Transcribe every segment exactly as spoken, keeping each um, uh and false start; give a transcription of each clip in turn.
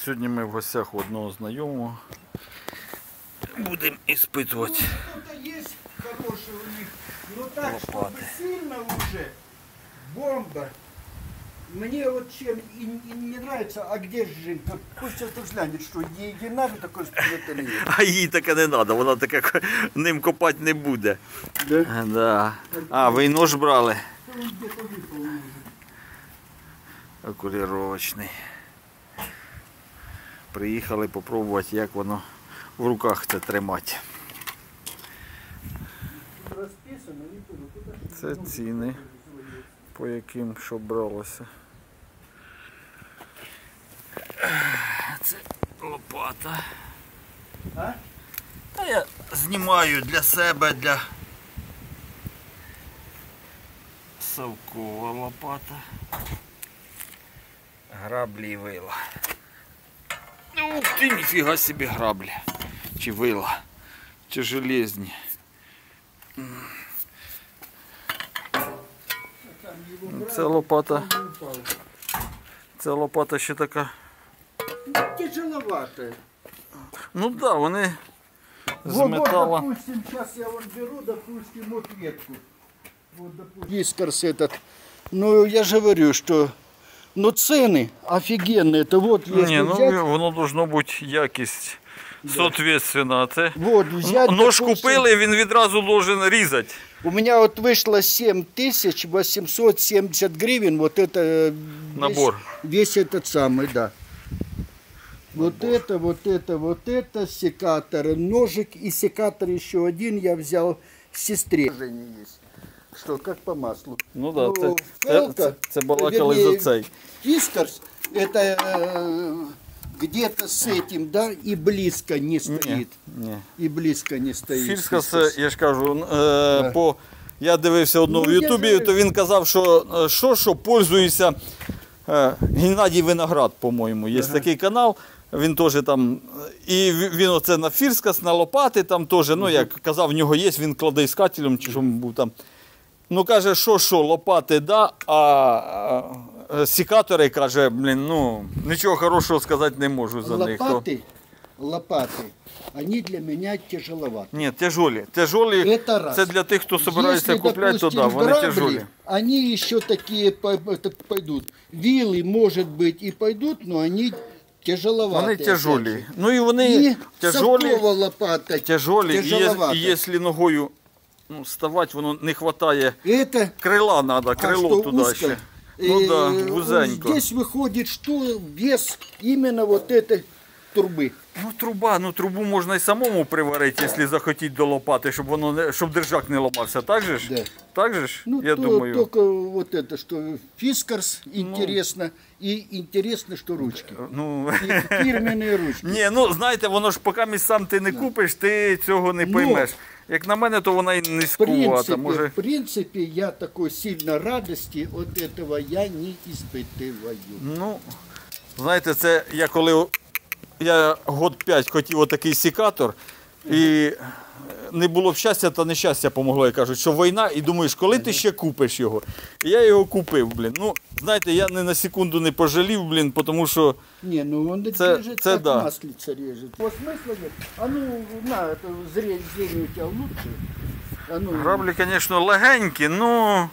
Сьогодні ми в гостях у одного знайомого. Будемо іспитувати. Кто-то есть хороший у них, но так, чтобы Лопаты. сильно уже бомба. Мне вот чем и, и не нравится, а где Жинка? Пусть это взглянет, что ей не надо такой спрятанный. А їй таке не треба, вона таке ним копати не буде. Да? Да. А, ви й нож брали? Он где-то выпал уже. Окуліровочний. Приїхали попробувати, як воно в руках це тримати. Расписано, не буду. Куда Це ціни, по яким що бралося. Це лопата. А? Та я знімаю для себе, для совкова лопата. Граблі і вила. Ух ти, ніфіга собі граблі. Чи вила. Чи железні. Це лопата. Це лопата ще така. Тяжеловато. Ну так, да, вони з Вот, вот, металу. допустим, сейчас я вот беру, допустим, вот ветку. Вот, допустим. Вискарс этот. Ну, я же говорю, что ну, цены офигенные. Это вот, если Ні, ну взять, воно должно бути якість. Соответственно, а це. вот, взять, Нож допустим, купили, він відразу должен різати. у меня вот вышло семь тысяч восемьсот семьдесят гривен, вот это э, весь, Набор. весь этот самый, да. Вот это, вот это, вот это, секатор, ножик и секатор еще один я взял сестре. Есть. Что, как по маслу. Ну так, да, Ну, це, це, палка, це, це балакали вернее, за цей. Фискарс, это э, где-то с этим, да, и близко не стоит. Ні, ні. И близко не стоит. Фільскас, Фискарс. я ж кажу, е, по, я дивився одного Ну, в я Ютубі, ж- то він казав, що е, що, що пользується е, Геннадій Виноград, по-моєму, є такий канал. Він теж там, і він оце на фірскас, на лопати там теж, ну як казав, в нього є, він кладоіскателем чи що був там. Ну каже, що, що, лопати, да, а, а сікатори, каже, блін, ну, нічого хорошого сказати не можу за них. То... Лопаты, лопаты, они для меня тяжеловаты. Ні, тяжолі. Тяжолі, Это раз. це для тих, хто збирається Если, купляти, то допустим, да, вони грабли, тяжолі. они еще такие по- это пойдут. Вилы, может быть, и пойдут, но они тяжеловатые. Вони опять тяжолі. же. Ну і вони И тяжолі, совкова лопата тяжолі, і, є- тяжеловата. і якщо ногою ну, вставати, воно не вистачає. Это Крила треба, крило а что, туди узко? ще. Ну Э, так, да, вузенько. Здесь выходит, что вес именно вот этой трубы. Ну труба, ну трубу можна і самому приварити, якщо захотіти до лопати, щоб воно не, щоб держак не ламався, так же ж? Да. Так же ж? Ну, Я то- думаю. только вот это, что фискарс интересно, и интересно, что ручки. Ну, И фирменные ручки. ні, ну знаєте, воно ж поки місь сам ти не купиш, ти цього не Ну, поймеш. Як на мене, то вона і В низькувата. принципе, Може... в принципе, я такой сильно радости от этого я не испытываю. Ну, знаєте, це я коли я год п'ять хотів отакий сікатор, і не було б щастя, та нещастя помогло, я кажу, що війна, і думаєш, коли ти ще купиш його? І я його купив, блін. Ну, знаєте, я ні на секунду не пожалів, блін, тому що Не, ну он Це- режет, це как да. маслица режет. По смыслу нет. А ну, на, это зрение, зрение у тебя лучше. А ну, граблі, звісно, легенькі, ну,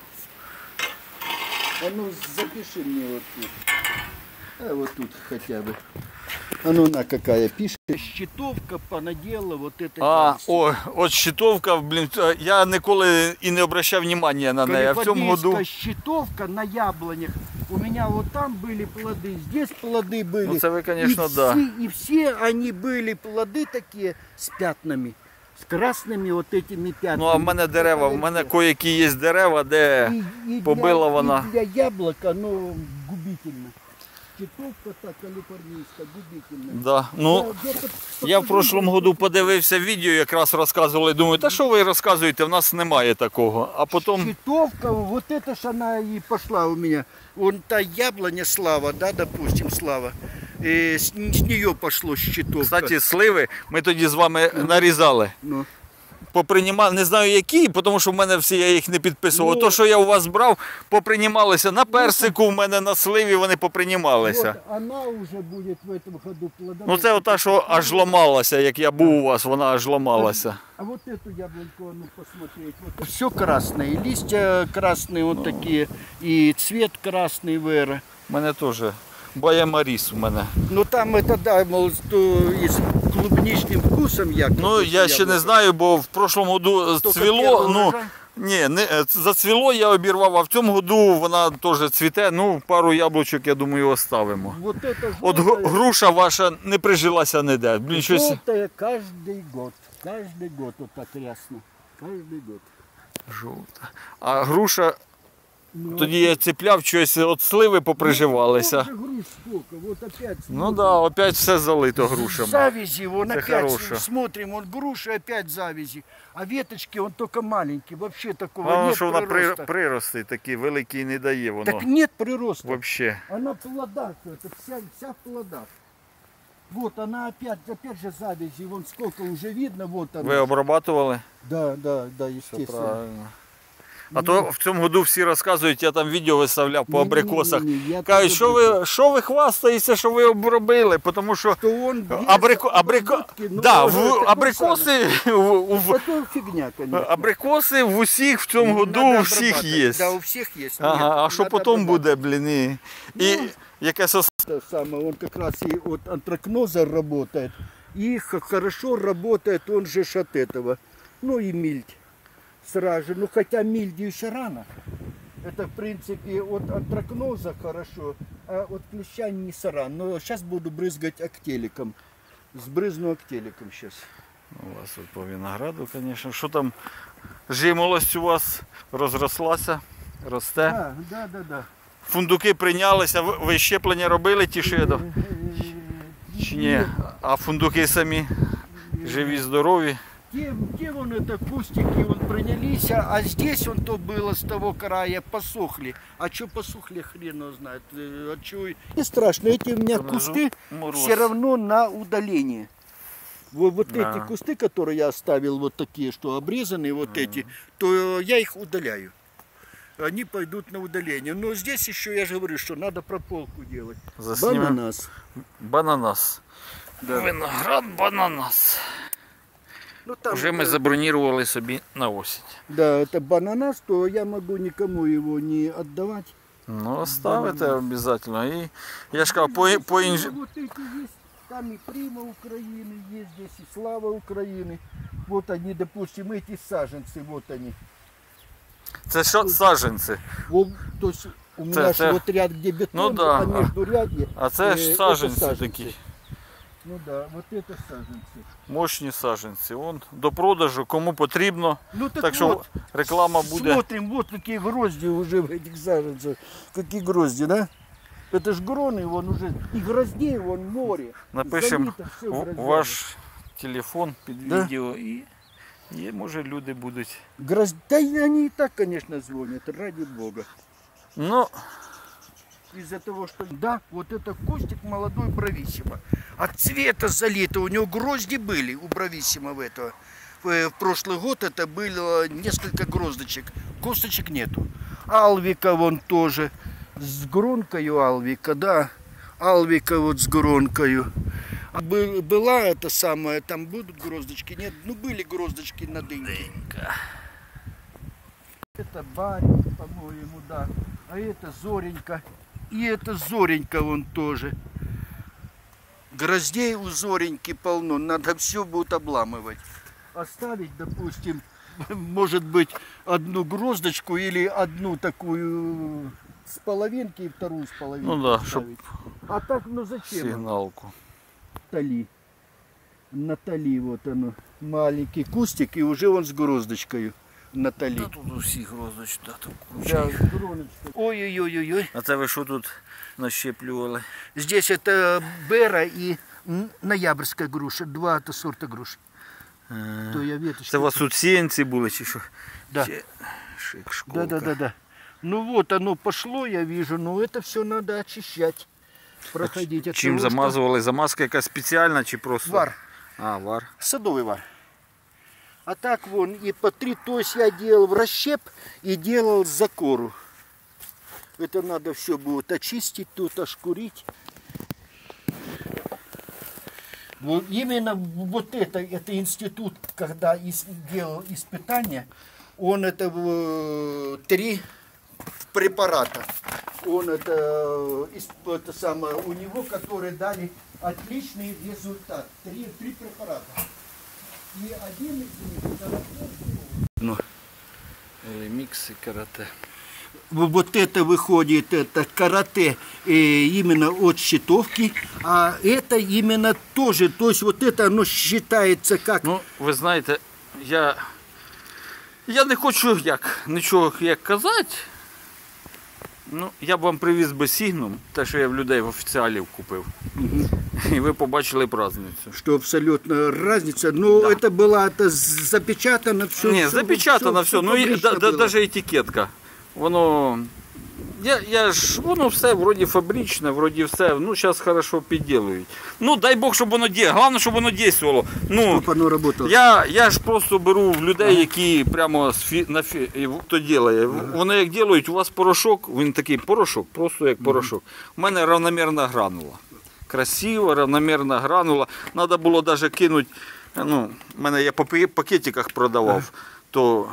а ну запиши мне вот тут. А вот тут хотя бы. А ну на какая пишет. Щитовка понадела вот это. а, о, от щитовка, блін, я ніколи і не обращав внимання на неї, а в цьому году... щитовка на яблонях. У меня вот там были плоды, здесь плоды были. Ну, це ви, конечно, и да. Все, и все они были плоды такие с пятнами. С красными вот этими пятнами. Ну, а в мене дерева, в мене кое-які є дерева, де И- и побила для, вона. и для яблока, ну, губительно. Щитовка так, калифорнийская, губительно. Да. Ну, Да, где-то я в покажи, прошлому где-то году подивився відео, якраз розказували, думаю, та що ви розказуєте, в нас немає такого. А потім, Щитовка, вот это ж она и пошла у меня. Вон та яблоня Слава, да, допустим, Слава. И с, с нее пошло щитовка. кстати, сливи ми тоді з вами нарізали. Ну, попринімали, не знаю які, тому що в мене всі, я їх не підписував. Ну, То, що я у вас брав, попринімалися на персику, в мене на сливі вони попринімалися. Вот она уже будет в этом году плодоносить. Ну це ота, що аж ламалася, як я був у вас, вона аж ламалася. А вот эту яблоньку, ну посмотреть. Вот все красное, и листья красные вот такие, и цвет красный вера. У мене теж Баямаріс у мене. Ну там это да, мол, то и с клубничным вкусом якобы. Ну я ще не знаю, бо в прошлому году Только цвіло, первый ну урожай? ні, не, зацвіло я обірвав, а в цьому году вона теж цвіте, ну пару яблучок, я думаю, оставимо. Вот это От желтое, гру- груша ваша не прижилася ніде. Блін, щось... желтое каждый год. Каждый год вот так ясно. Каждый год. Жовта. А груша, Ну, тоді я цепляв, щось от сливи поприживалися. Вот же груш сколько, вот опять. Ну так, да, опять все залито грушами. Завязи, вон Это опять хорошее. смотрим, вот груши опять завязи, а веточки он только маленький, вообще такого Воно, нет що вона при, прироста. прирости такі великі не дає воно. Так нет прироста. Вообще. Она в плодах, это вся, вся в плодах. Вот она опять, опять же завязи, вон сколько уже видно, вот она. Ви обрабатували? Да, да, да, Все естественно. правильно. А то в цьому году всі розказують, я там відео виставляв по Ні-ні-ні-ні, абрикосах. я Кажуть, теж що ви, що ви хвастаєтеся, що ви обробили, тому що Что он без абрико, абрико, обработки, ну, да, это в, то абрикоси, в, в, Это фигня, конечно. абрикоси в усіх в цьому году Надо у всіх обрабатывать. є. Да, у всех есть. Ага, Нет, а що надо потім обрабатывать. буде, блін, і, і Ну, якесь ос... Это самое, он как раз и от антракноза работает, и х- хорошо работает он же ж от этого. Ну и мильдь сразу же, ну хотя мильдью еще рано. Это в принципе от антракноза хорошо, а от клеща не саран. Но сейчас буду брызгать актеликом. Сбрызну актеликом сейчас. У вас тут по винограду, звісно. Що там, жимолость у вас розрослася, росте? Да, да, да, да. Фундуки прийнялися, ви ви щеплення робили ті, що я дав? Чи ні? А фундуки самі живі, здорові? Где, где вон это кустики, вон принялись, а а здесь он то было с того края посохли. А что посохли, хрен его знает. Э, А чё и- Не страшно, эти у меня кусты Мороз. все равно на удаление. Вот, вот Да. эти кусты, которые я оставил, вот такие, что обрезанные, вот эти, то я их удаляю. Они пойдут на удаление. Но здесь еще, я же говорю, что надо прополку делать. Заснімемо. Бананас. Бананас. Да. Виноград, бананас. Ну, там, Вже ми э, забронірували собі на осінь. Да, это бананас, то я могу никому его не отдавать. Ну, оставите обов'язково. І я ж кажу, по, по інж... Вот эти есть, там и Прима Украины есть, здесь и Слава Украины. Вот они, допустим, эти саженцы, вот они. Це що саджанці? Вот, то есть у меня Це- ж це- вот ряд, где бетон, Ну да, а между рядье. А це э, ж это саджанці саженцы. такі. Ну да, вот это саженцы. Мощні саджанці. Вон, до продажу, кому потрібно. Ну так, Так що вот, реклама буде. смотрим, вот какие грозди уже в этих саженцах. Какие грозди, да? Это ж гроны, вон уже, и гроздей вон море. Напишемо Залито всё в- гроздями. ваш телефон під Да. відео і, і може люди будуть. Грозд... Да и они и так, конечно, звонят, ради бога. Ну, Из-за того, что... Да, вот это кустик молодой брависсимо. От цвета залито. У него грозди были у брависсимого этого. В в прошлый год это было несколько гроздочек. Косточек нету. Алвика вон тоже. С гронкою алвика, да. Алвика вот с гронкою. А бы- была это самое, там будут гроздочки? Нет, ну были гроздочки на дыньке. Это барин, по-моему, да. А это Зоренька. И это Зоренька вон тоже. Гроздей у Зореньки полно. Надо все будет обламывать. Оставить, допустим, может быть, одну гроздочку или одну такую с половинки и вторую с половинки. ну да, оставить. А так, ну зачем? сигналку. Натали. Натали, вот оно. Маленький кустик, и уже он с гроздочкой. Натали. Та тут усі гроздочки, да, тут Да, куча. с гроночкой. Ой-ой-ой-ой. А це ви що тут нащеплювали? Здесь это Бера и н- ноябрьская груша. Два это сорта груши. То я веточки. Це у вас тут сіянці були чи що? Да. Чи- Шик, Да, школка. да, да, да. Ну вот оно пошло, я вижу, но это все надо очищать. Проходить. от Чим того, что- замазували? Замазка якась спеціальна чи просто? Вар. А, вар. Садовый вар. А так вон и по три, то есть я делал в расщеп и делал закору. Это надо все будет очистить тут, ошкурить. Вот именно вот это, это институт, когда ис- делал испытания, он это э, три препарата. Он это, э, ис- это самое, у него, которые дали отличный результат. Три, три препарата. И один из них это Ну, мікс і карате. вот это выходит, это карате э, именно от щитовки, а это именно тоже, то есть вот это оно считается как... Ну, ви знаєте, я, я не хочу як, нічого як казати. Ну, я б вам привіз би сігнум, те, що я в людей в офіціалів купив. І ви побачили б різницю. Что абсолютно разница, но Да. это было это запечатано все. Ні, запечатано все, ну і да, да, навіть етикетка. Воно. Я, я ж, воно все вроді фабричне, вроді все, ну зараз хорошо підділують. Ну дай Бог, щоб воно діяло, головне, щоб воно дійствувало. Ну, Щоб воно работало. я, я ж просто беру в людей, які прямо з фі, на фі, і то ділає. Вони як ділають, у вас порошок, він такий порошок, просто як порошок. У мене равномірна гранула. Красиво, равномірна гранула. Треба було навіть кинути, ну, в мене я по пакетиках продавав, то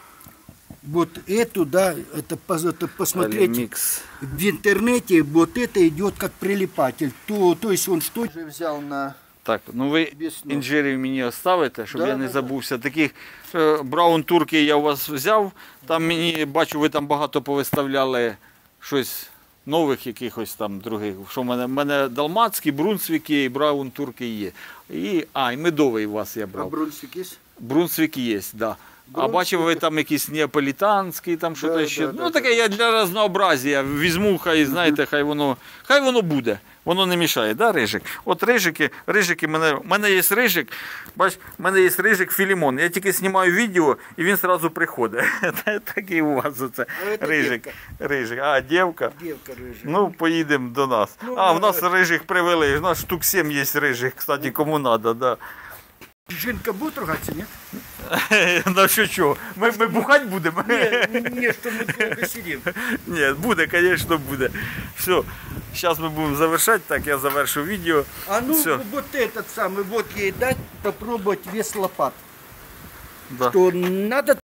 Вот эту, да, это, пос- это посмотреть мікс. в интернете, вот это идет как прилипатель. То, то есть он что же взял на... Так, ну ви Весну. інжирів мені оставите, щоб Да, я не да, забувся. Таких е, браун турки я у вас взяв. Там мені, бачу, ви там багато повиставляли щось нових якихось там других. Що в мене, в мене далмацькі, брунсвіки і браун турки є. І, а, і медовий у вас я А брав. Брунсвик есть? Брунсвік є, так. Да. А Брунсвік. бачив, ви там якийсь неаполітанський, там щось Да, ще. да, ну да, таке я для разнообразія візьму, хай, знаєте, хай воно, хай воно буде. Воно не мішає, да, рижик? От рижики, рижики, мене, в мене є рижик, бач, в мене є рижик Філімон. Я тільки знімаю відео, і він одразу приходить. Такий у вас оце А це рижик. дівка. Рижик. А, дівка. Девка рыжая. Ну, поїдемо до нас. Ну, А, в ну, нас рижих привели, у нас штук сім є рижих, кстати, кому треба, да. Жінка будет ругаться, нет? На що чого? Ми, ми бухати будемо? Не, не, что мы долго сидим. Ні, буде, звісно, буде. Все, зараз ми будемо завершати, так, я завершу відео. А ну, Всё. вот этот самый, вот ей дать, попробовать вес лопат. Да. Что надо